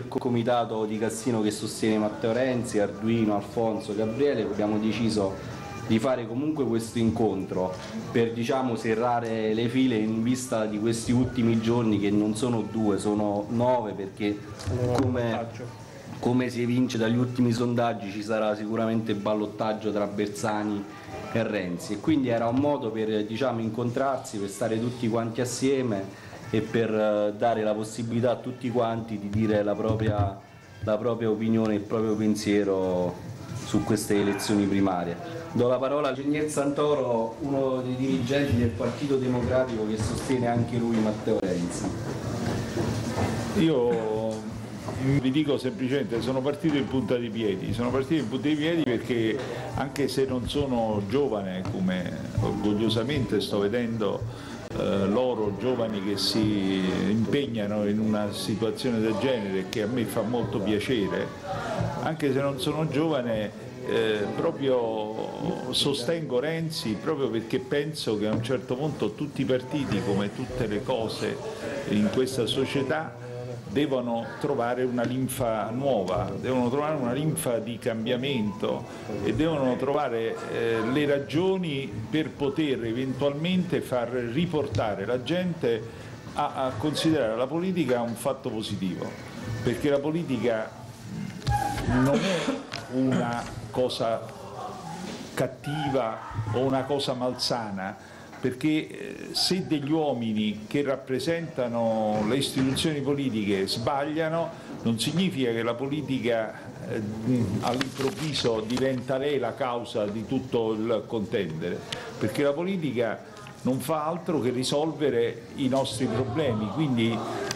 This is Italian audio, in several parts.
del comitato di Cassino che sostiene Matteo Renzi, Arduino, Alfonso, Gabriele, abbiamo deciso di fare comunque questo incontro per, diciamo, serrare le file in vista di questi ultimi giorni, che non sono 2, sono 9, perché come si evince dagli ultimi sondaggi ci sarà sicuramente ballottaggio tra Bersani e Renzi, e quindi era un modo per, diciamo, incontrarsi, per stare tutti quanti assieme e per dare la possibilità a tutti quanti di dire la propria opinione, il proprio pensiero su queste elezioni primarie. Do la parola a Genier Santoro, uno dei dirigenti del Partito Democratico che sostiene anche lui Matteo Renzi. Io vi dico semplicemente, sono partito in punta di piedi, perché anche se non sono giovane, come orgogliosamente sto vedendo loro giovani che si impegnano in una situazione del genere, che a me fa molto piacere, anche se non sono giovane, proprio sostengo Renzi, proprio perché penso che a un certo punto tutti i partiti, come tutte le cose in questa società, devono trovare una linfa nuova, devono trovare una linfa di cambiamento e devono trovare le ragioni per poter eventualmente far riportare la gente a considerare la politica un fatto positivo, perché la politica non è una cosa cattiva o una cosa malsana, perché se degli uomini che rappresentano le istituzioni politiche sbagliano, non significa che la politica all'improvviso diventa lei la causa di tutto il contendere, perché la politica non fa altro che risolvere i nostri problemi, quindi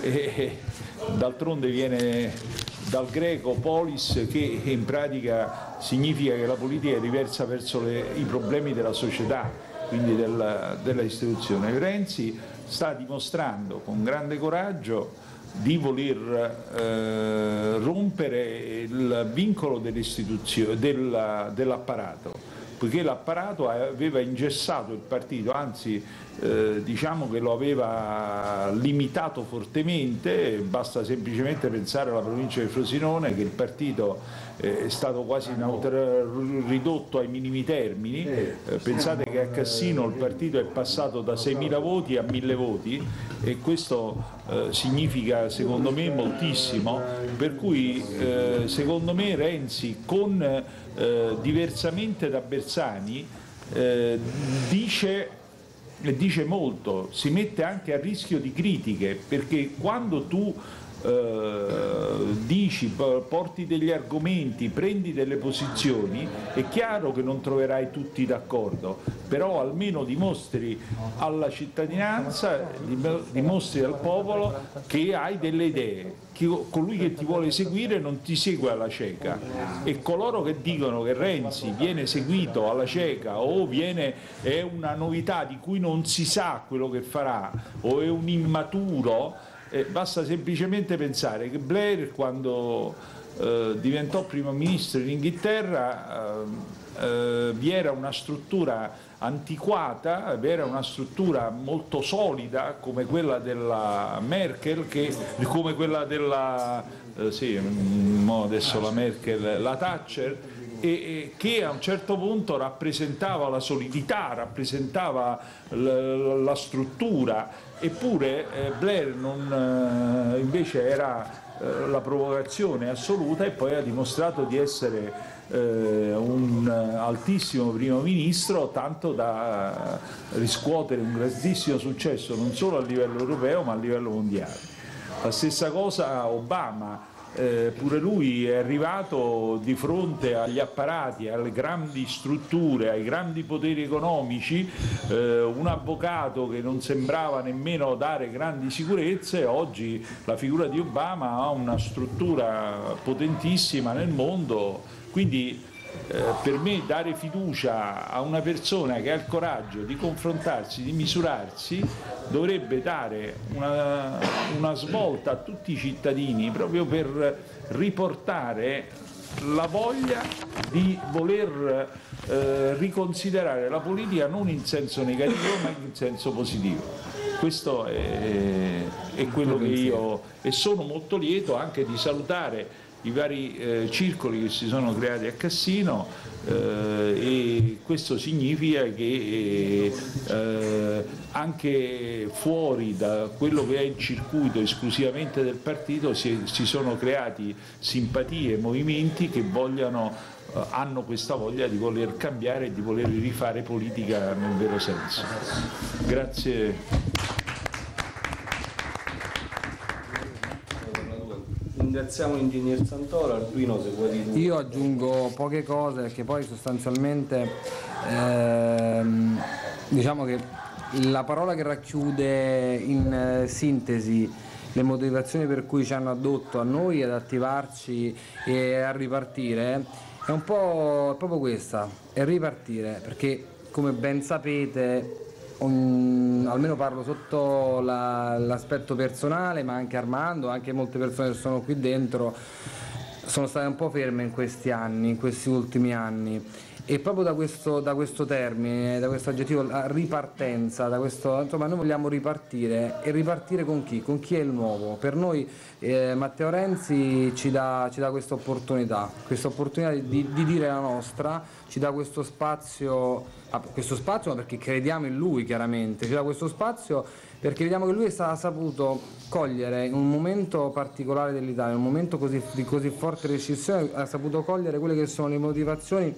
d'altronde viene dal greco polis, che in pratica significa che la politica è riversa verso i problemi della società, quindi della istituzione. Renzi sta dimostrando con grande coraggio di voler rompere il vincolo dell'apparato, poiché l'apparato aveva ingessato il partito, anzi diciamo che lo aveva limitato fortemente. Basta semplicemente pensare alla provincia di Frosinone, che il partito è stato quasi ridotto ai minimi termini. Pensate che a Cassino il partito è passato da 6.000 voti a 1.000 voti, e questo significa secondo me moltissimo, per cui secondo me Renzi, diversamente da Bersani, dice molto, si mette anche a rischio di critiche, perché quando tu porti degli argomenti, prendi delle posizioni, è chiaro che non troverai tutti d'accordo, però almeno dimostri alla cittadinanza, dimostri al popolo che hai delle idee, che colui che ti vuole seguire non ti segue alla cieca, e coloro che dicono che Renzi viene seguito alla cieca o è una novità di cui non si sa quello che farà, o è un immaturo, basta semplicemente pensare che Blair, quando diventò primo ministro in Inghilterra, vi era una struttura antiquata, vi era una struttura molto solida come quella della Merkel, come quella della adesso la Merkel, la Thatcher, e che a un certo punto rappresentava la solidità, rappresentava la struttura. Eppure Blair invece era la provocazione assoluta, e poi ha dimostrato di essere un altissimo primo ministro, tanto da riscuotere un grandissimo successo non solo a livello europeo ma a livello mondiale. La stessa cosa Obama. Pure lui è arrivato di fronte agli apparati, alle grandi strutture, ai grandi poteri economici, un avvocato che non sembrava nemmeno dare grandi sicurezze. Oggi la figura di Obama ha una struttura potentissima nel mondo, quindi per me dare fiducia a una persona che ha il coraggio di confrontarsi, di misurarsi, dovrebbe dare una svolta a tutti i cittadini, proprio per riportare la voglia di voler riconsiderare la politica non in senso negativo ma in senso positivo. Questo è quello che io, e sono molto lieto anche di salutare i vari circoli che si sono creati a Cassino, e questo significa che anche fuori da quello che è il circuito esclusivamente del partito si sono creati simpatie e movimenti che hanno questa voglia di voler cambiare e di voler rifare politica nel vero senso. Grazie. Ringraziamo l'ingegner Santoro. Arduino, se vuoi dire. Io aggiungo poche cose, perché poi sostanzialmente diciamo che la parola che racchiude in sintesi le motivazioni per cui ci hanno addotto a noi ad attivarci e a ripartire è un po' proprio questa, è ripartire, perché come ben sapete, almeno parlo sotto l'aspetto personale, ma anche Armando, anche molte persone che sono qui dentro sono state un po' ferme in questi anni, in questi ultimi anni, e proprio da questo termine, da questo aggettivo, la ripartenza, insomma noi vogliamo ripartire, e ripartire con chi? Con chi è il nuovo. Per noi Matteo Renzi ci dà questa opportunità di dire la nostra, ci dà questo spazio perché crediamo in lui, chiaramente, ci dà questo spazio perché vediamo che lui ha saputo cogliere in un momento particolare dell'Italia, in un momento di così forte recessione, ha saputo cogliere quelle che sono le motivazioni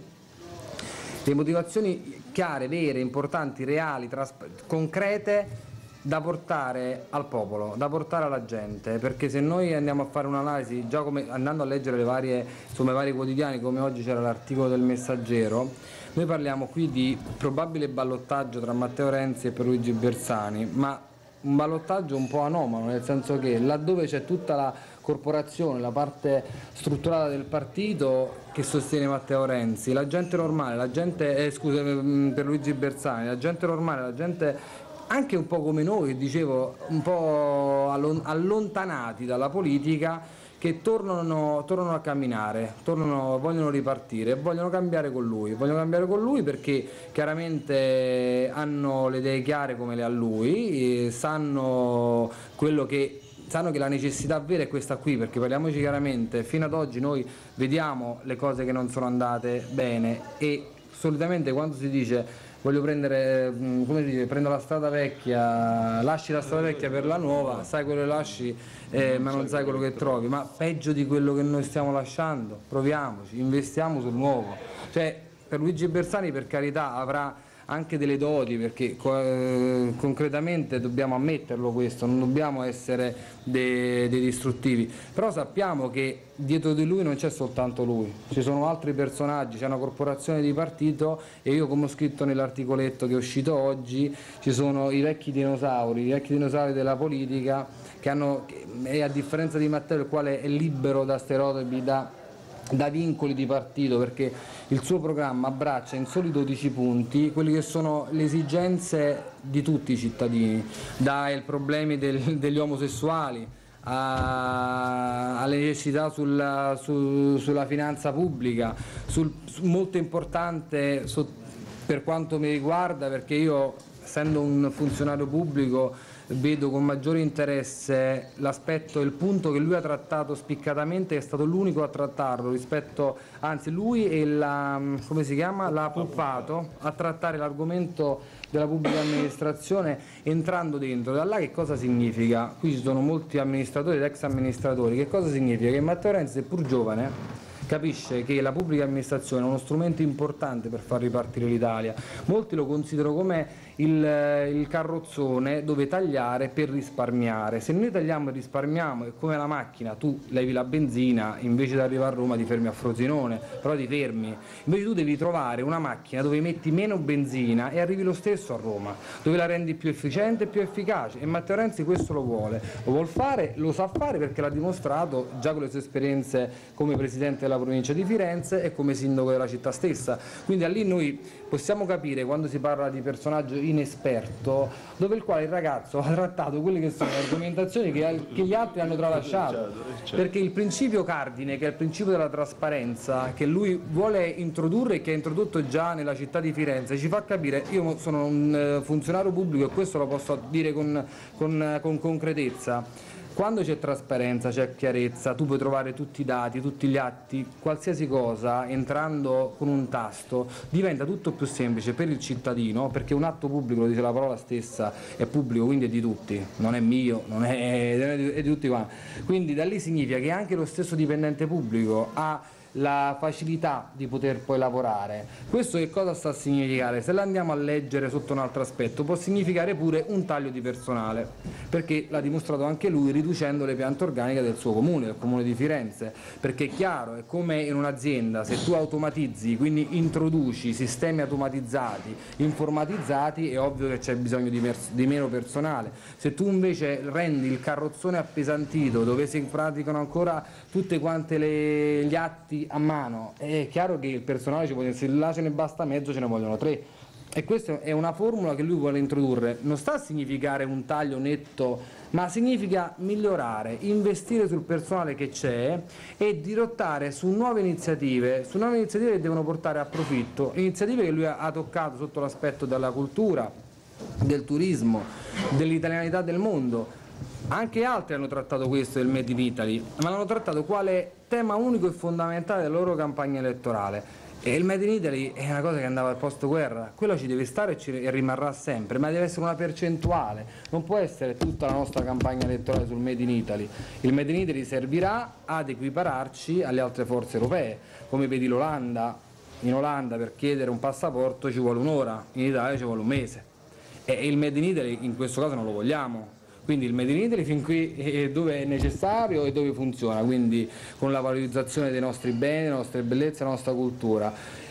chiare, vere, importanti, reali, concrete, da portare al popolo, da portare alla gente, perché se noi andiamo a fare un'analisi, già andando a leggere i vari quotidiani, come oggi c'era l'articolo del Messaggero, noi parliamo qui di probabile ballottaggio tra Matteo Renzi e Pierluigi Bersani, ma un ballottaggio un po' anomalo, nel senso che laddove c'è tutta la corporazione, la parte strutturata del partito che sostiene Matteo Renzi, la gente normale, Pierluigi Bersani, la gente normale, la gente anche un po' come noi, dicevo, un po' allontanati dalla politica, che tornano a camminare, vogliono ripartire e vogliono cambiare con lui, perché chiaramente hanno le idee chiare come le ha lui, sanno che la necessità vera è questa qui, perché parliamoci chiaramente, fino ad oggi noi vediamo le cose che non sono andate bene, e solitamente quando si dice voglio prendo la strada vecchia, lasci la strada vecchia per la nuova, sai quello che lasci ma non sai quello che trovi, ma peggio di quello che noi stiamo lasciando, proviamoci, investiamo sul nuovo. Cioè, Pierluigi Bersani, per carità, avrà anche delle doti, perché concretamente dobbiamo ammetterlo questo, non dobbiamo essere dei distruttivi, però sappiamo che dietro di lui non c'è soltanto lui, ci sono altri personaggi, c'è una corporazione di partito, e io, come ho scritto nell'articoletto che è uscito oggi, ci sono i vecchi dinosauri della politica e a differenza di Matteo, il quale è libero da stereotipi, da vincoli di partito, perché il suo programma abbraccia in soli 12 punti quelli che sono le esigenze di tutti i cittadini, dai problemi degli omosessuali alle necessità sulla finanza pubblica, molto importante per quanto mi riguarda, perché io, essendo un funzionario pubblico, vedo con maggiore interesse il punto che lui ha trattato spiccatamente, è stato l'unico a trattarlo lui e la Puppato a trattare l'argomento della pubblica amministrazione, entrando dentro. Da là che cosa significa? Qui ci sono molti amministratori ed ex amministratori. Che cosa significa? Che Matteo Renzi, seppur giovane, capisce che la pubblica amministrazione è uno strumento importante per far ripartire l'Italia. Molti lo considerano come il carrozzone dove tagliare per risparmiare. Se noi tagliamo e risparmiamo, è come la macchina, tu levi la benzina, invece di arrivare a Roma ti fermi a Frosinone, però ti fermi. Invece tu devi trovare una macchina dove metti meno benzina e arrivi lo stesso a Roma, dove la rendi più efficiente e più efficace, e Matteo Renzi questo lo vuol fare, lo sa fare, perché l'ha dimostrato già con le sue esperienze come Presidente della provincia di Firenze e come sindaco della città stessa. Quindi da lì noi possiamo capire, quando si parla di personaggio inesperto, dove il quale il ragazzo ha trattato quelle che sono le argomentazioni che gli altri hanno tralasciato, perché il principio cardine, che è il principio della trasparenza, che lui vuole introdurre e che ha introdotto già nella città di Firenze, ci fa capire, io sono un funzionario pubblico e questo lo posso dire con concretezza. Quando c'è trasparenza, c'è chiarezza, tu puoi trovare tutti i dati, tutti gli atti, qualsiasi cosa, entrando con un tasto, diventa tutto più semplice per il cittadino, perché un atto pubblico, lo dice la parola stessa, è pubblico, quindi è di tutti, non è mio, è di tutti quanti. Quindi da lì significa che anche lo stesso dipendente pubblico ha la facilità di poter poi lavorare. Questo che cosa sta a significare? Se la andiamo a leggere sotto un altro aspetto, può significare pure un taglio di personale, perché l'ha dimostrato anche lui riducendo le piante organiche del suo comune, del comune di Firenze, perché è chiaro, è come in un'azienda, se tu automatizzi, quindi introduci sistemi automatizzati, informatizzati, è ovvio che c'è bisogno di meno personale. Se tu invece rendi il carrozzone appesantito, dove si praticano ancora tutte quante gli atti a mano, è chiaro che il personale ci vuole, se là ce ne basta mezzo, ce ne vogliono 3, e questa è una formula che lui vuole introdurre. Non sta a significare un taglio netto, ma significa migliorare, investire sul personale che c'è e dirottare su nuove iniziative che devono portare a profitto, iniziative che lui ha toccato sotto l'aspetto della cultura, del turismo, dell'italianità del mondo. Anche altri hanno trattato questo del Made in Italy, ma l'hanno trattato quale tema unico e fondamentale della loro campagna elettorale. E il Made in Italy è una cosa che andava al post guerra, quello ci deve stare e rimarrà sempre, ma deve essere una percentuale, non può essere tutta la nostra campagna elettorale sul Made in Italy. Il Made in Italy servirà ad equipararci alle altre forze europee, come vedi l'Olanda. In Olanda per chiedere un passaporto ci vuole un'ora, in Italia ci vuole un mese, e il Made in Italy in questo caso non lo vogliamo. Quindi il Made in Italy fin qui è dove è necessario e dove funziona, quindi con la valorizzazione dei nostri beni, delle nostre bellezze, della nostra cultura.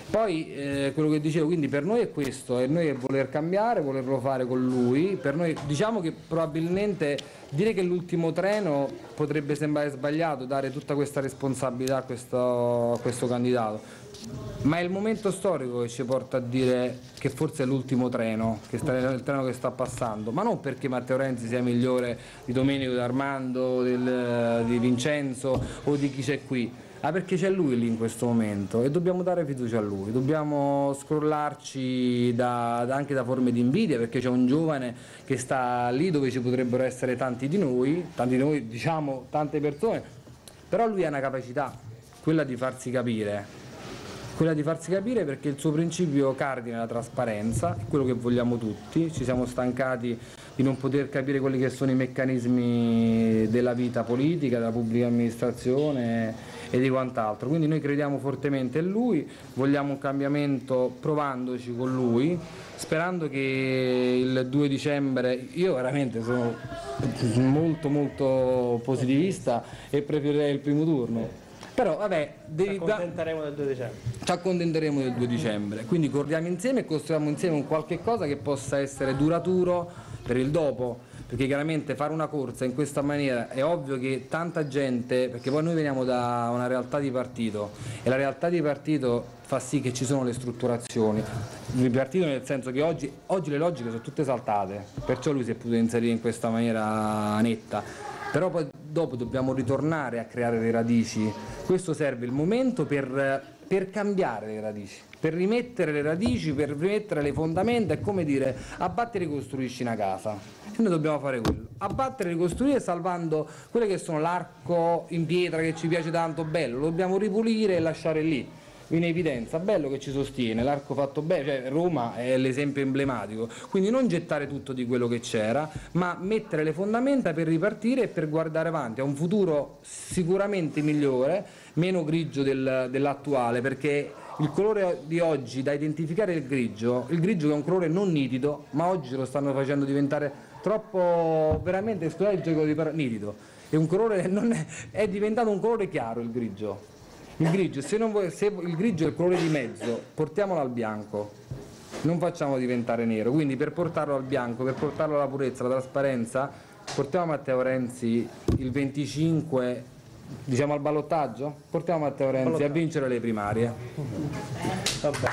Poi quello che dicevo, quindi per noi è questo, e noi è voler cambiare, volerlo fare con lui. Per noi diciamo che probabilmente dire che l'ultimo treno potrebbe sembrare sbagliato, dare tutta questa responsabilità a questo candidato. Ma è il momento storico che ci porta a dire che forse è l'ultimo treno, il treno che sta passando, ma non perché Matteo Renzi sia migliore di Domenico, di Armando, di Vincenzo o di chi c'è qui, ma perché c'è lui lì in questo momento e dobbiamo dare fiducia a lui, dobbiamo scrollarci anche da forme di invidia, perché c'è un giovane che sta lì dove ci potrebbero essere tanti di noi diciamo tante persone, però lui ha una capacità, quella di farsi capire. Perché il suo principio cardine è la trasparenza, è quello che vogliamo tutti. Ci siamo stancati di non poter capire quelli che sono i meccanismi della vita politica, della pubblica amministrazione e di quant'altro, quindi noi crediamo fortemente in lui, vogliamo un cambiamento provandoci con lui, sperando che il 2 dicembre, io veramente sono molto molto positivista e preferirei il primo turno. Però vabbè, ci accontenteremo del 2 dicembre. Ci accontenteremo del 2 dicembre, quindi corriamo insieme e costruiamo insieme un qualche cosa che possa essere duraturo per il dopo, perché chiaramente fare una corsa in questa maniera è ovvio che tanta gente, perché poi noi veniamo da una realtà di partito e la realtà di partito fa sì che ci sono le strutturazioni di partito, nel senso che oggi le logiche sono tutte saltate, perciò lui si è potuto inserire in questa maniera netta. Però poi dopo dobbiamo ritornare a creare le radici, questo serve il momento per cambiare le radici, per rimettere le radici, per rimettere le fondamenta, è come dire abbattere e ricostruisci una casa, e noi dobbiamo fare quello, abbattere e ricostruire salvando quelle che sono l'arco in pietra che ci piace tanto, bello, lo dobbiamo ripulire e lasciare lì in evidenza, bello che ci sostiene, l'arco fatto bene, cioè Roma è l'esempio emblematico, quindi non gettare tutto di quello che c'era, ma mettere le fondamenta per ripartire e per guardare avanti a un futuro sicuramente migliore, meno grigio dell'attuale, perché il colore di oggi, da identificare il grigio che è un colore non nitido, ma oggi lo stanno facendo diventare troppo, veramente, scusate il gioco di parole, nitido, è un colore, è diventato un colore chiaro il grigio. Se il grigio è il colore di mezzo, portiamolo al bianco, non facciamo diventare nero, quindi per portarlo al bianco, per portarlo alla purezza, alla trasparenza, portiamo Matteo Renzi il 25 diciamo al ballottaggio? Portiamo Matteo Renzi a vincere le primarie. Vabbè.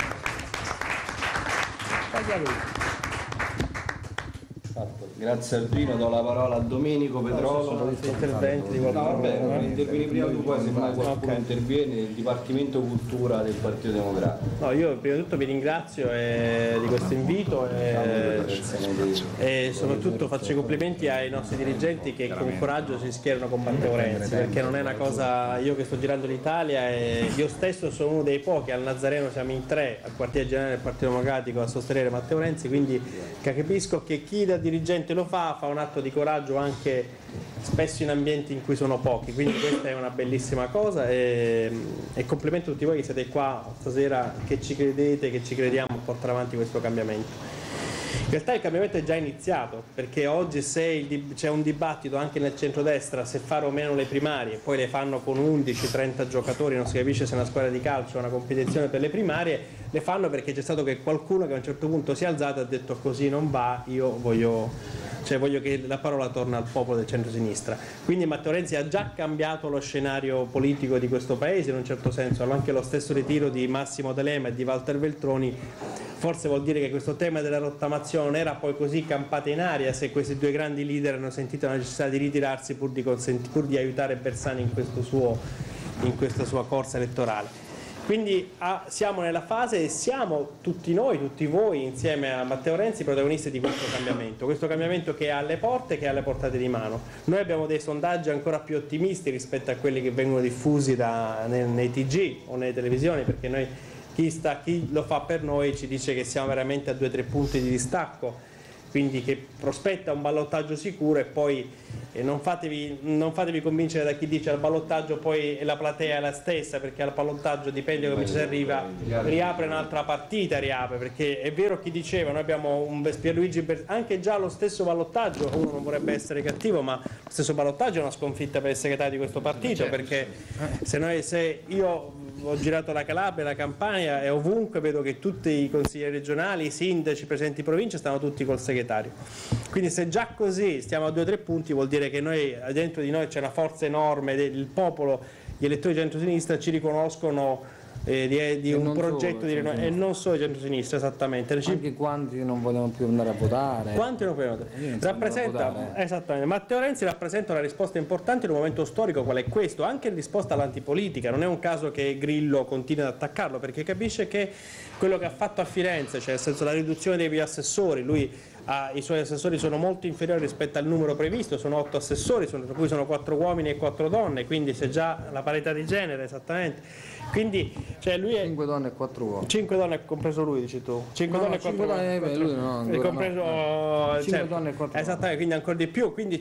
Taglia lui. Grazie Aldrino, do la parola a Domenico Petrolo. Interventi di No, qualcuno? vabbè, intervieni prima tu, poi se mai qualcuno interviene, il Dipartimento Cultura del Partito Democratico. No, io prima di tutto vi ringrazio di questo invito e soprattutto faccio i complimenti ai nostri dirigenti che con coraggio si schierano con Matteo Renzi, perché non è una cosa, io che sto girando l'Italia e io stesso sono uno dei pochi, al Nazareno siamo in 3 al quartiere generale del Partito Democratico a sostenere Matteo Renzi, quindi capisco che chi da dirigente lo fa un atto di coraggio anche spesso in ambienti in cui sono pochi, quindi questa è una bellissima cosa e complimento a tutti voi che siete qua stasera, che ci credete, che ci crediamo a portare avanti questo cambiamento. In realtà il cambiamento è già iniziato, perché oggi se c'è un dibattito anche nel centrodestra se fare o meno le primarie, poi le fanno con 11-30 giocatori, non si capisce se è una squadra di calcio o una competizione per le primarie, le fanno perché c'è stato qualcuno che a un certo punto si è alzato e ha detto così non va, io voglio che la parola torna al popolo del centro-sinistra. Quindi Matteo Renzi ha già cambiato lo scenario politico di questo paese in un certo senso, anche lo stesso ritiro di Massimo D'Alema e di Walter Veltroni forse vuol dire che questo tema della rottamazione non era poi così campata in aria se questi due grandi leader hanno sentito la necessità di ritirarsi pur di aiutare Bersani in questa sua corsa elettorale. Quindi siamo nella fase e siamo tutti noi, tutti voi insieme a Matteo Renzi protagonisti di questo cambiamento che è alle porte, che è alle portate di mano. Noi abbiamo dei sondaggi ancora più ottimisti rispetto a quelli che vengono diffusi nei TG o nelle televisioni, perché noi chi lo fa per noi ci dice che siamo veramente a 2-3 punti di distacco, quindi che prospetta un ballottaggio sicuro e poi non fatevi convincere da chi dice al ballottaggio poi la platea è la stessa, perché al ballottaggio dipende come ci si arriva, riapre un'altra partita, perché è vero chi diceva noi abbiamo un Pierluigi anche già lo stesso ballottaggio, uno non vorrebbe essere cattivo ma lo stesso ballottaggio è una sconfitta per il segretario di questo partito, perché se io ho girato la Calabria, la Campania e ovunque vedo che tutti i consiglieri regionali, i sindaci, presidenti di provincia stanno tutti col segretario. Quindi se già così stiamo a 2-3 punti vuol dire che noi dentro di noi c'è una forza enorme, il popolo, gli elettori di centro-sinistra ci riconoscono di un progetto e non solo di centro-sinistra, esattamente. Anche quanti non vogliono più andare a votare. Quanti non vogliono votare? Esattamente. Matteo Renzi rappresenta una risposta importante in un momento storico qual è questo, anche in risposta all'antipolitica. Non è un caso che Grillo continui ad attaccarlo, perché capisce che quello che ha fatto a Firenze, cioè nel senso la riduzione dei assessori, i suoi assessori sono molto inferiori rispetto al numero previsto, sono 8 assessori, tra cui sono 4 uomini e 4 donne, quindi c'è già la parità di genere, esattamente. Quindi, cioè lui è 5 donne e 4 uomini. 5 donne compreso lui, dici tu. 5 donne e 4 uomini. Lui no, compreso 5 donne e 4 uomini. Esattamente, quindi ancora di più, quindi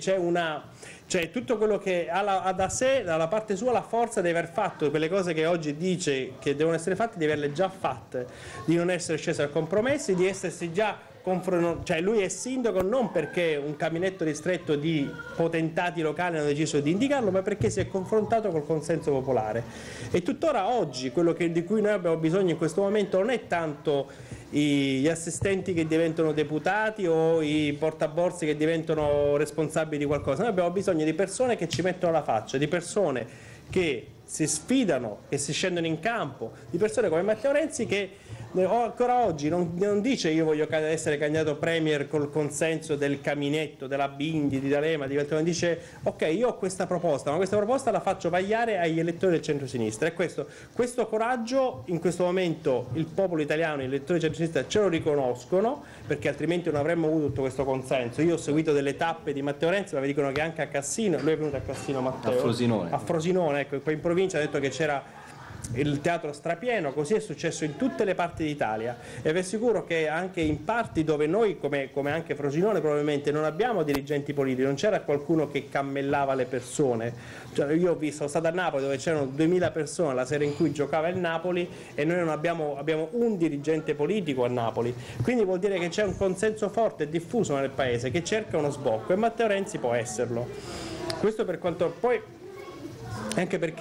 c'è tutto quello che ha da sé, dalla parte sua, la forza di aver fatto quelle cose che oggi dice che devono essere fatte, di averle già fatte, di non essere sceso a compromessi, di essersi già cioè lui è sindaco non perché un caminetto ristretto di potentati locali hanno deciso di indicarlo, ma perché si è confrontato col consenso popolare. E tuttora oggi quello di cui noi abbiamo bisogno in questo momento non è tanto gli assistenti che diventano deputati o i portaborse che diventano responsabili di qualcosa. Noi abbiamo bisogno di persone che ci mettono la faccia, di persone che si sfidano, che si scendono in campo, di persone come Matteo Renzi che ancora oggi non dice io voglio essere candidato premier col consenso del Caminetto, della Bindi, di D'Alema, dice ok, io ho questa proposta, ma questa proposta la faccio vagliare agli elettori del centro-sinistra, e questo coraggio in questo momento il popolo italiano, gli elettori del centro-sinistra ce lo riconoscono, perché altrimenti non avremmo avuto tutto questo consenso. Io ho seguito delle tappe di Matteo Renzi, ma mi dicono che anche a Cassino, lui è venuto a Cassino Matteo, a Frosinone, ecco, poi in provincia ha detto che c'era il teatro strapieno, così è successo in tutte le parti d'Italia, e vi assicuro che anche in parti dove noi, come anche Frosinone probabilmente, non abbiamo dirigenti politici, non c'era qualcuno che cammellava le persone. Cioè, io ho visto, sono stato a Napoli dove c'erano 2000 persone la sera in cui giocava il Napoli e noi non abbiamo un dirigente politico a Napoli, quindi vuol dire che c'è un consenso forte e diffuso nel paese che cerca uno sbocco, e Matteo Renzi può esserlo. Questo per quanto poi, anche perché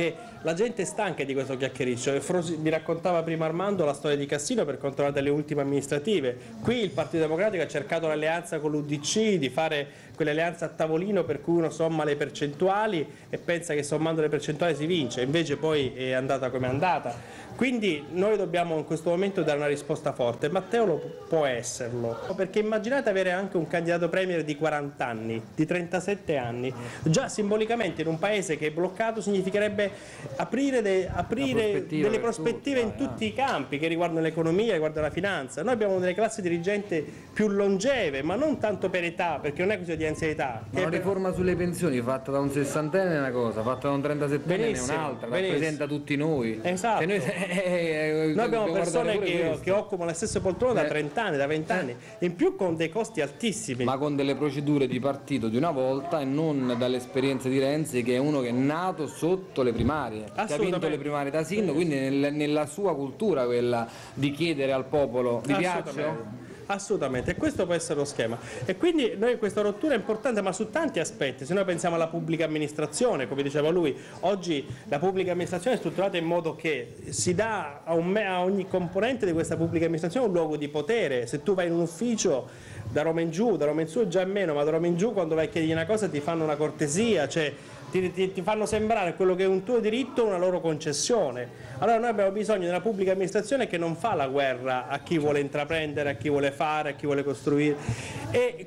la gente è stanca di questo chiacchiericcio. Mi raccontava prima Armando la storia di Cassino per quanto riguarda le ultime amministrative. Qui il Partito Democratico ha cercato l'alleanza con l'UDC, di fare quell'alleanza a tavolino per cui uno somma le percentuali e pensa che sommando le percentuali si vince, invece poi è andata come è andata. Quindi noi dobbiamo in questo momento dare una risposta forte. Matteo può esserlo, perché immaginate avere anche un candidato premier di 40 anni, di 37 anni. Già simbolicamente in un paese che è bloccato significherebbe aprire delle prospettive in tutti i campi che riguardano l'economia, riguardano la finanza. Noi abbiamo delle classi dirigenti più longeve, ma non tanto per età, perché non è questione di anzianità. Ma la riforma sulle pensioni fatta da un 60enne è una cosa, fatta da un 37enne è un'altra, rappresenta tutti noi. Esatto. Noi abbiamo persone che occupano le stesse poltrone da 30 anni, da 20 anni, in più con dei costi altissimi. Ma con delle procedure di partito di una volta e non dall'esperienza di Renzi, che è uno che è nato sotto le primarie, che ha vinto le primarie da sindaco, quindi nella sua cultura quella di chiedere al popolo vi piace? Assolutamente, e questo può essere lo schema. E quindi noi questa rottura è importante, ma su tanti aspetti. Se noi pensiamo alla pubblica amministrazione, come diceva lui, oggi la pubblica amministrazione è strutturata in modo che si dà a ogni componente di questa pubblica amministrazione un luogo di potere. Se tu vai in un ufficio da Roma in giù, da Roma in su è già meno, ma da Roma in giù quando vai a chiedere una cosa ti fanno una cortesia, cioè ti fanno sembrare quello che è un tuo diritto una loro concessione. Allora noi abbiamo bisogno di una pubblica amministrazione che non fa la guerra a chi vuole intraprendere, a chi vuole fare, a chi vuole costruire, e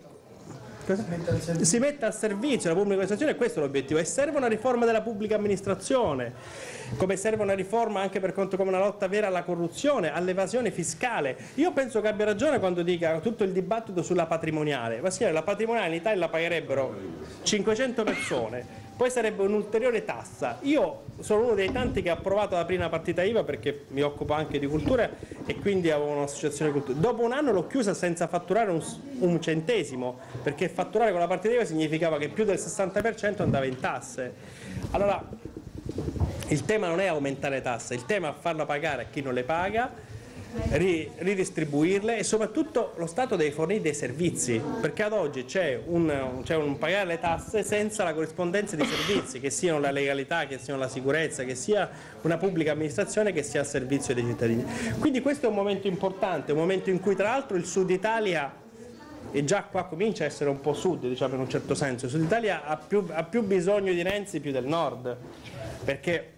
si metta al servizio della pubblica amministrazione, e questo è l'obiettivo. E serve una riforma della pubblica amministrazione, come serve una riforma anche per conto come una lotta vera alla corruzione, all'evasione fiscale. Io penso che abbia ragione quando dica tutto il dibattito sulla patrimoniale. Ma signore, la patrimoniale in Italia la pagherebbero 500 persone, poi sarebbe un'ulteriore tassa. Io sono uno dei tanti che ha approvato la prima partita IVA perché mi occupo anche di cultura e quindi avevo un'associazione di cultura. Dopo un anno l'ho chiusa senza fatturare un centesimo, perché fatturare con la partita IVA significava che più del 60% andava in tasse. Allora il tema non è aumentare le tasse, il tema è farla pagare a chi non le paga, ridistribuirle, e soprattutto lo Stato deve fornire dei servizi, perché ad oggi c'è un pagare le tasse senza la corrispondenza di servizi, che siano la legalità, che siano la sicurezza, che sia una pubblica amministrazione che sia al servizio dei cittadini. Quindi questo è un momento importante, un momento in cui tra l'altro il Sud Italia, e già qua comincia a essere un po' sud, diciamo in un certo senso, il Sud Italia ha più bisogno di Renzi più del Nord, perché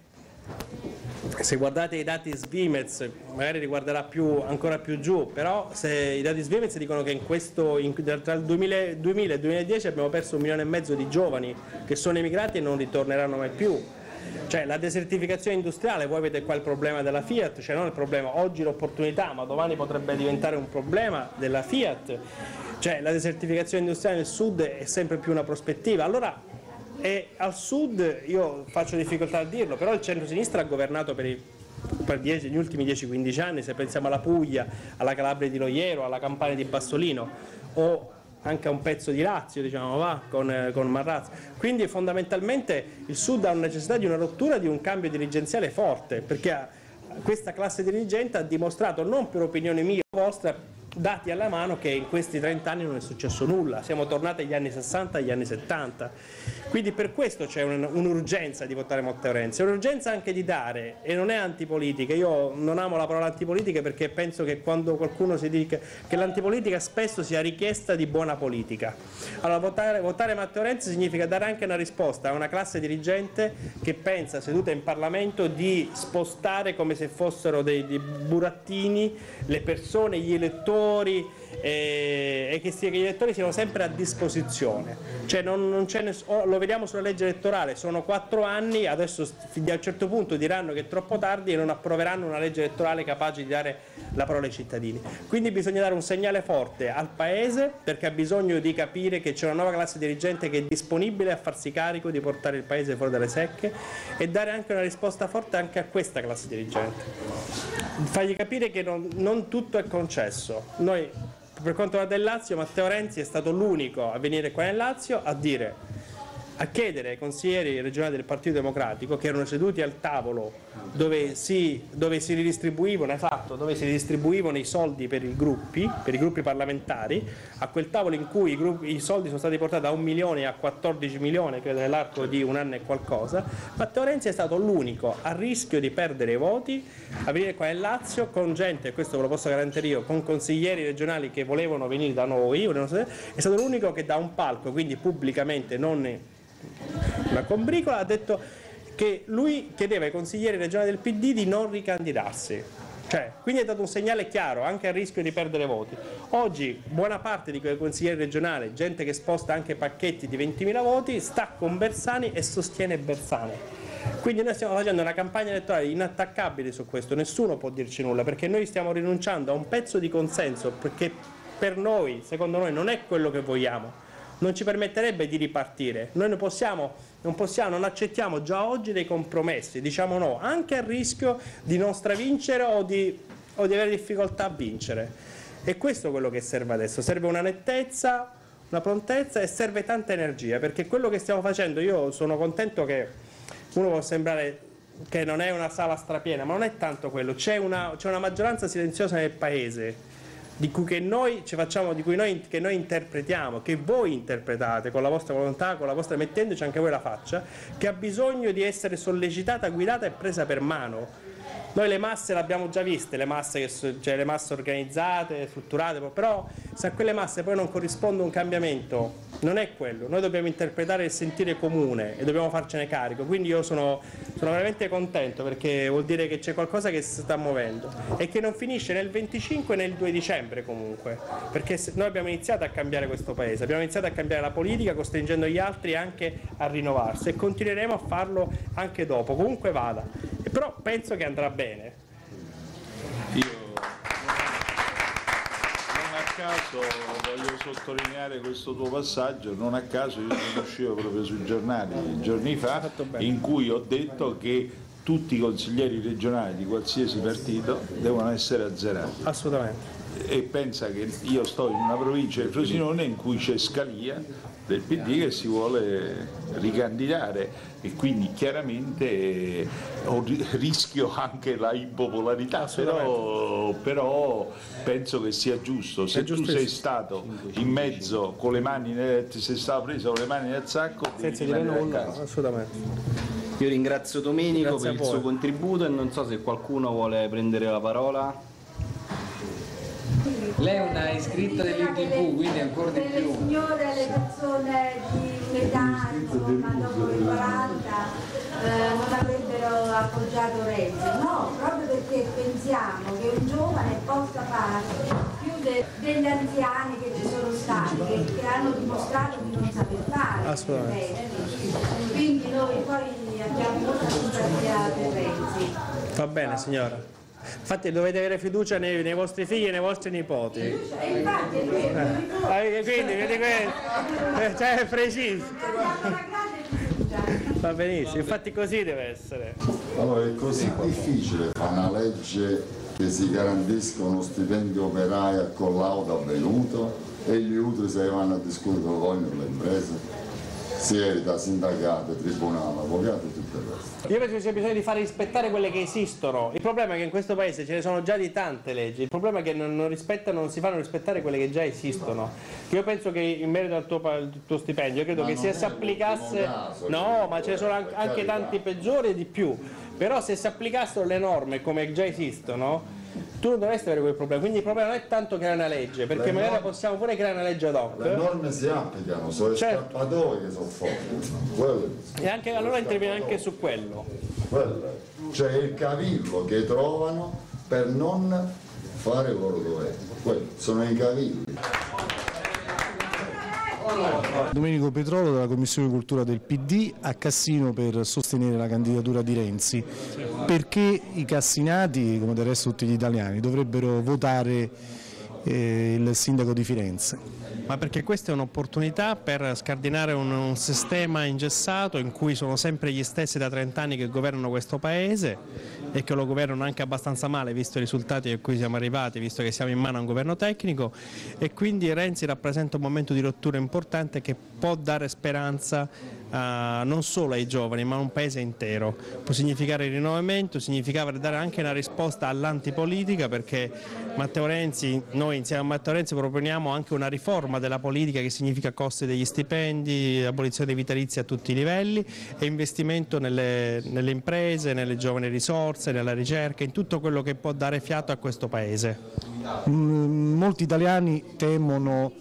se guardate i dati Svimez, magari riguarderà ancora più giù, però se i dati Svimez dicono che tra il 2000 e il 2010 abbiamo perso 1,5 milioni di giovani che sono emigrati e non ritorneranno mai più. Cioè la desertificazione industriale, voi avete qua il problema della Fiat, cioè non il problema, oggi l'opportunità, ma domani potrebbe diventare un problema della Fiat. Cioè la desertificazione industriale nel sud è sempre più una prospettiva. Allora, al sud io faccio difficoltà a dirlo, però il centro-sinistra ha governato per gli ultimi 10-15 anni, se pensiamo alla Puglia, alla Calabria di Loiero, alla Campania di Bassolino o anche a un pezzo di Lazio, diciamo, con Marrazzo. Quindi fondamentalmente il sud ha necessità di una rottura, di un cambio dirigenziale forte, perché questa classe dirigente ha dimostrato, non per opinione mia o vostra, dati alla mano, che in questi 30 anni non è successo nulla, siamo tornati agli anni 60, agli anni 70, quindi per questo c'è un'urgenza di votare Matteo Renzi, un'urgenza anche di dare, e non è antipolitica. Io non amo la parola antipolitica perché penso che quando qualcuno si dica che l'antipolitica spesso sia richiesta di buona politica. Allora votare Matteo Renzi significa dare anche una risposta a una classe dirigente che pensa, seduta in Parlamento, di spostare come se fossero dei burattini le persone, gli elettori, e che gli elettori siano sempre a disposizione. Cioè non c'è lo vediamo sulla legge elettorale, sono 4 anni, adesso a un certo punto diranno che è troppo tardi e non approveranno una legge elettorale capace di dare la parola ai cittadini. Quindi bisogna dare un segnale forte al Paese, perché ha bisogno di capire che c'è una nuova classe dirigente che è disponibile a farsi carico di portare il Paese fuori dalle secche, e dare anche una risposta forte anche a questa classe dirigente, fargli capire che non tutto è concesso. Noi, per quanto riguarda il Lazio, Matteo Renzi è stato l'unico a venire qua nel Lazio a dire a chiedere ai consiglieri regionali del Partito Democratico, che erano seduti al tavolo dove si ridistribuivano i soldi per i gruppi parlamentari, a quel tavolo in cui i soldi sono stati portati da 1 milione a 14 milioni, credo nell'arco di un anno e qualcosa. Matteo Renzi è stato l'unico a rischio di perdere i voti a venire qua in Lazio con gente, e questo ve lo posso garantire io, con consiglieri regionali che volevano venire da noi, è stato l'unico che da un palco, quindi pubblicamente, non una combricola, ha detto che lui chiedeva ai consiglieri regionali del PD di non ricandidarsi. Quindi è dato un segnale chiaro, anche a rischio di perdere voti. Oggi buona parte di quei consiglieri regionali, gente che sposta anche pacchetti di 20.000 voti, sta con Bersani e sostiene Bersani. Quindi noi stiamo facendo una campagna elettorale inattaccabile su questo, nessuno può dirci nulla, perché noi stiamo rinunciando a un pezzo di consenso, perché per noi, secondo noi, non è quello che vogliamo. Non ci permetterebbe di ripartire. Noi non accettiamo già oggi dei compromessi, diciamo no, anche a rischio di non stravincere o di avere difficoltà a vincere. E questo è quello che serve adesso, serve una nettezza, una prontezza e serve tanta energia, perché quello che stiamo facendo, io sono contento che uno può sembrare che non è una sala strapiena, ma non è tanto quello, c'è una maggioranza silenziosa nel Paese, di cui noi interpretiamo, che voi interpretate con la vostra volontà, mettendoci anche voi la faccia, che ha bisogno di essere sollecitata, guidata e presa per mano. Noi le masse le abbiamo già viste, le masse organizzate, strutturate, però se a quelle masse poi non corrisponde un cambiamento, non è quello. Noi dobbiamo interpretare il sentire comune e dobbiamo farcene carico. Quindi io sono veramente contento, perché vuol dire che c'è qualcosa che si sta muovendo e che non finisce nel 25 e nel 2 dicembre comunque, perché noi abbiamo iniziato a cambiare questo paese, abbiamo iniziato a cambiare la politica costringendo gli altri anche a rinnovarsi, e continueremo a farlo anche dopo, comunque vada. Però penso che andrà bene. Io non a caso voglio sottolineare questo tuo passaggio, non a caso io sono uscito proprio sui giornali giorni fa in cui ho detto che tutti i consiglieri regionali di qualsiasi partito devono essere azzerati. Assolutamente. E pensa che io sto in una provincia del Frosinone in cui c'è Scalia del PD che si vuole ricandidare, e quindi chiaramente rischio anche la impopolarità, però penso che sia giusto. Se tu sei stato in mezzo con le mani, sei stato preso con le mani nel sacco, senza dire nulla, assolutamente. Io ringrazio Domenico per il suo contributo e non so se qualcuno vuole prendere la parola. Lei è una iscritta dell'ITV, quindi ancora di più. Le signore, le persone di un'età, insomma, dopo i 40, non avrebbero appoggiato Renzi. No, proprio perché pensiamo che un giovane possa fare più degli anziani che ci sono stati, che hanno dimostrato di non saper fare. Assolutamente. Quindi noi poi abbiamo molta simpatia per Renzi. Va bene, signora. Infatti dovete avere fiducia nei vostri figli e nei vostri nipoti. Infatti lui è quindi cioè, preciso. Va benissimo, infatti così deve essere. Allora è così difficile fare una legge che si garantisca uno stipendio operaio a collaudo avvenuto e gli utili se vanno a discutere poi nelle imprese. Siedi da sindacato, tribunale, avvocato e tutto il resto. Io penso che c'è bisogno di fare rispettare quelle che esistono. Il problema è che in questo paese ce ne sono già di tante leggi, il problema è che non si fanno rispettare quelle che già esistono. Io penso che in merito al tuo stipendio, io credo che se si applicasse... No, ma ce ne sono anche tanti peggiori e di più. Però se si applicassero le norme come già esistono, tu non dovresti avere quel problema, quindi il problema non è tanto creare una legge, perché magari possiamo pure creare una legge ad hoc. Le norme si applicano, sono scappatori che sono forti. E anche allora interviene anche su quello. Cioè il cavillo che trovano per non fare il loro dovere. Quelli sono i cavilli. Domenico Petrolo della Commissione Cultura del PD a Cassino per sostenere la candidatura di Renzi. Perché i cassinati, come del resto tutti gli italiani, dovrebbero votare il sindaco di Firenze? Ma perché questa è un'opportunità per scardinare un sistema ingessato in cui sono sempre gli stessi da 30 anni che governano questo paese e che lo governano anche abbastanza male, visto i risultati a cui siamo arrivati, visto che siamo in mano a un governo tecnico, e quindi Renzi rappresenta un momento di rottura importante che può dare speranza non solo ai giovani ma a un paese intero. Può significare il rinnovamento, significava dare anche una risposta all'antipolitica, perché noi insieme a Matteo Renzi proponiamo anche una riforma della politica che significa costi degli stipendi, abolizione dei vitalizi a tutti i livelli e investimento nelle imprese, nelle giovani risorse, nella ricerca, in tutto quello che può dare fiato a questo paese. Molti italiani temono,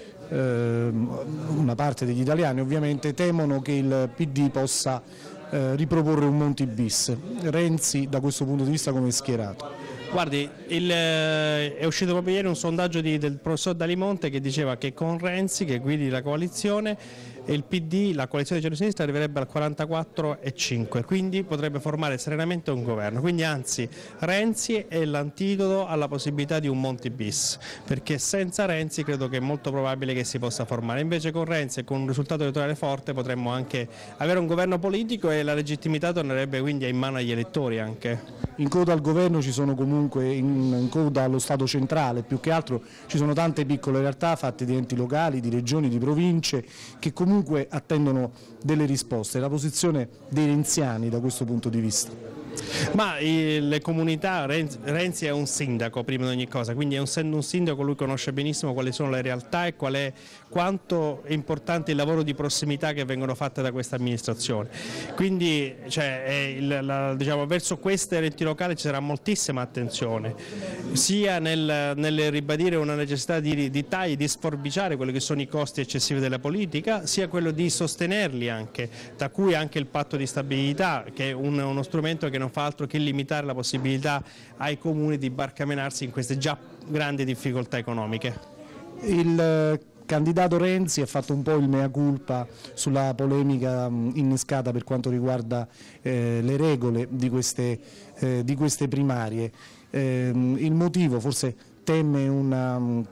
una parte degli italiani ovviamente temono che il PD possa riproporre un Monti bis. Renzi da questo punto di vista come è schierato? Guardi, è uscito proprio ieri un sondaggio del professor Dalimonte che diceva che con Renzi, che guidi la coalizione, il PD, la coalizione di centro-sinistra, arriverebbe al 44,5, quindi potrebbe formare serenamente un governo. Quindi anzi, Renzi è l'antidoto alla possibilità di un Monti bis, perché senza Renzi credo che è molto probabile che si possa formare. Invece con Renzi e con un risultato elettorale forte potremmo anche avere un governo politico e la legittimità tornerebbe quindi in mano agli elettori anche. In coda al governo ci sono comunque, in coda allo Stato centrale, più che altro ci sono tante piccole realtà fatte di enti locali, di regioni, di province che comunque attendono delle risposte. La posizione dei renziani da questo punto di vista? Ma le comunità, Renzi è un sindaco prima di ogni cosa, quindi essendo un sindaco lui conosce benissimo quali sono le realtà e quanto è importante il lavoro di prossimità che vengono fatte da questa amministrazione. Quindi diciamo, verso queste enti locali ci sarà moltissima attenzione, sia nel ribadire una necessità di tagli, di sforbiciare quelli che sono i costi eccessivi della politica, sia quello di sostenerli anche, da cui anche il patto di stabilità, che è uno strumento che non fa altro che limitare la possibilità ai comuni di barcamenarsi in queste già grandi difficoltà economiche. Il candidato Renzi ha fatto un po' il mea culpa sulla polemica innescata per quanto riguarda le regole di queste primarie. Il motivo, forse teme un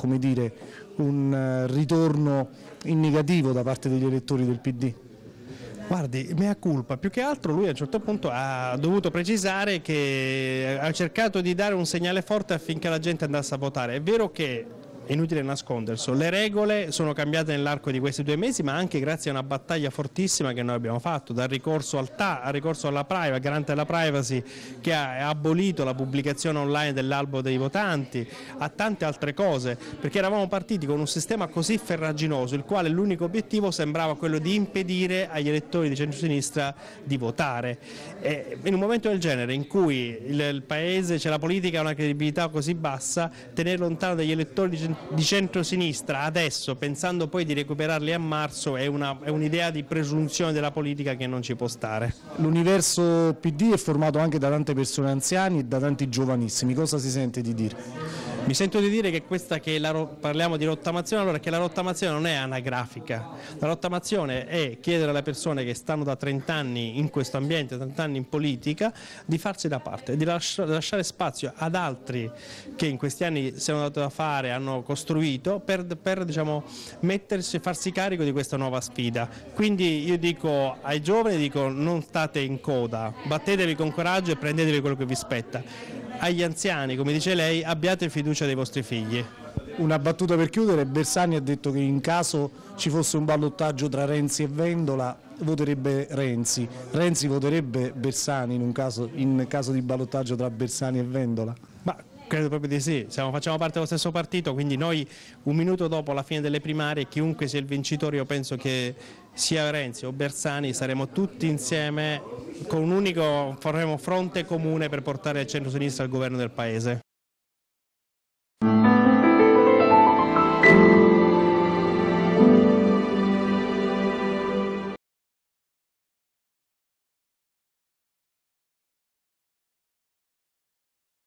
ritorno in negativo da parte degli elettori del PD? Guardi, mea culpa, più che altro lui a un certo punto ha dovuto precisare che ha cercato di dare un segnale forte affinché la gente andasse a votare. È vero che è inutile nasconderselo, le regole sono cambiate nell'arco di questi 2 mesi, ma anche grazie a una battaglia fortissima che noi abbiamo fatto, dal ricorso al TAR, al ricorso alla privacy, garante della privacy, che ha abolito la pubblicazione online dell'albo dei votanti, a tante altre cose, perché eravamo partiti con un sistema così farraginoso, il quale l'unico obiettivo sembrava quello di impedire agli elettori di centrosinistra di votare. E in un momento del genere, in cui il Paese, c'è la politica, ha una credibilità così bassa, tenere lontano dagli elettori di centrosinistra adesso, pensando poi di recuperarli a marzo, è un'idea di presunzione della politica che non ci può stare. L'universo PD è formato anche da tante persone anziane e da tanti giovanissimi, cosa si sente di dire? Mi sento di dire che parliamo di rottamazione, allora, che la rottamazione non è anagrafica, la rottamazione è chiedere alle persone che stanno da 30 anni in questo ambiente, 30 anni in politica, di farsi da parte, di lasciare spazio ad altri che in questi anni si hanno dato da fare, hanno costruito, per diciamo, farsi carico di questa nuova sfida. Quindi io dico ai giovani, non state in coda, battetevi con coraggio e prendetevi quello che vi spetta. Agli anziani, come dice lei, abbiate fiducia dei vostri figli. Una battuta per chiudere: Bersani ha detto che in caso ci fosse un ballottaggio tra Renzi e Vendola voterebbe Renzi. Renzi voterebbe Bersani in caso di ballottaggio tra Bersani e Vendola? Ma credo proprio di sì, facciamo parte dello stesso partito, quindi noi un minuto dopo la fine delle primarie, chiunque sia il vincitore, io penso che sia Renzi o Bersani, saremo tutti insieme con faremo fronte comune per portare il centro-sinistra al governo del Paese.